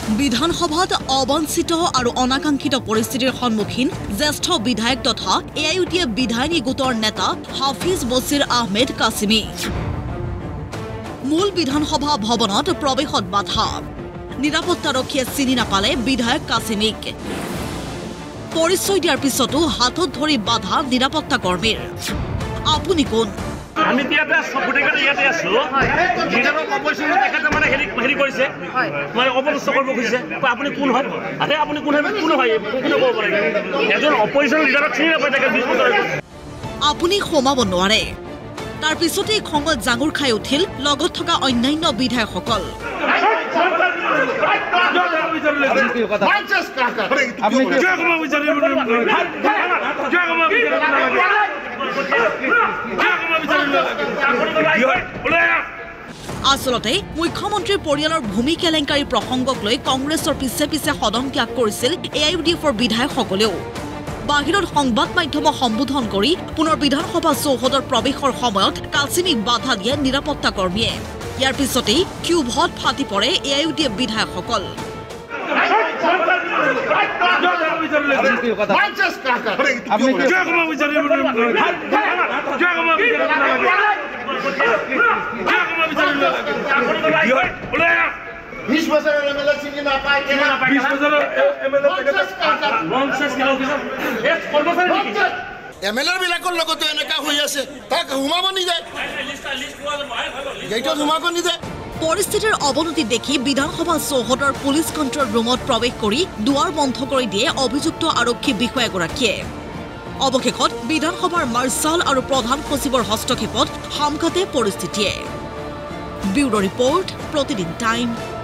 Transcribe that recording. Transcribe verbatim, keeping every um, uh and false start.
বিধানসভাত অবাঞ্ছিত আৰু অনাকাংক্ষিত পৰিস্থিতিৰ সন্মুখীন জ্যেষ্ঠ বিধায়ক তথা A I U D F বিধায়িনী গোটৰ নেতা হাফিজ বছিৰ আহমেদ কাছিমি মূল বিধানসভা ভৱনত প্ৰৱেশত বাধা নিৰাপত্তাৰক্ষীয়ে চিনি নাপালে বিধায়ক কাছিমিক পৰিচয় দিয়াৰ পিছতো হাতত ধৰি বাধা নিৰাপত্তা কৰ্মীৰ আপুনি কোন আমি ইয়াতে সবগুটেকাতে ইয়াতে আছো লিডাৰৰ অপজিশন দেখাতে মানে হেৰি হেৰি কৰিছে মানে অপদস্থ কৰিব খুজিছে আপুনি কোন হয় আৰে আপুনি কোন হয় কোন হয় কোন ক'ব পাৰে এজন অপজিশন লিডাৰক চিনি নাপায় তাকে বিশ বছৰ আপুনি সোমাব নোৱাৰে তাৰ পিছতেই খঙত জাঙুৰ খাই উঠিল লগত থকা অন্যান্য বিধায়কসকল আসলতে মুখ্যমন্ত্ৰীৰ পৰিয়ালৰ ভূমি কেলেংকাৰী প্ৰসংগক লৈ কংগ্ৰেছৰ পিছে পিছে সদন ত্যাগ কৰিছিল এ আই ইউ ডি এফৰ বিধায়কসকলেও বাহিৰত সংবাদ মাধ্যমক সম্বোধন কৰি পুনৰ বিধানসভা চৌহদৰ প্ৰৱেশৰ সময়ত কাছিমিক বাধা দিয়ে নিৰাপত্তা কৰ্মীয়ে ইয়াৰ পিছতেই ক্ষোভত ফাটি পৰে A I U D F বিধায়কসকল বিশ বছৰৰ এম এল এ চিনি নাপায় বিশ বছৰৰ M L A M L A বিলাকৰ লগতো এনেকা হৈ আছে তাক সোমাব নিদিয়ে গেটত সোমাব নিদিয়ে পৰিস্থিতিৰ অৱনতি দেখি বিধানসভা চৌহদৰ পুলিচ কণ্ট্ৰল ৰুমত প্ৰৱেশ কৰি দুৱাৰ বন্ধ কৰি দিয়ে অভিযুক্ত আৰক্ষী বিষয়াগৰাকীয়ে অৱশেষত বিধানসভাৰ মাৰ্চাল আৰু প্ৰধান সচিবৰ হস্তক্ষেপত সামকাতে পৰিস্থিতিয়ে ব্যুৰো ৰিপৰ্ট প্ৰতিদিন টাইম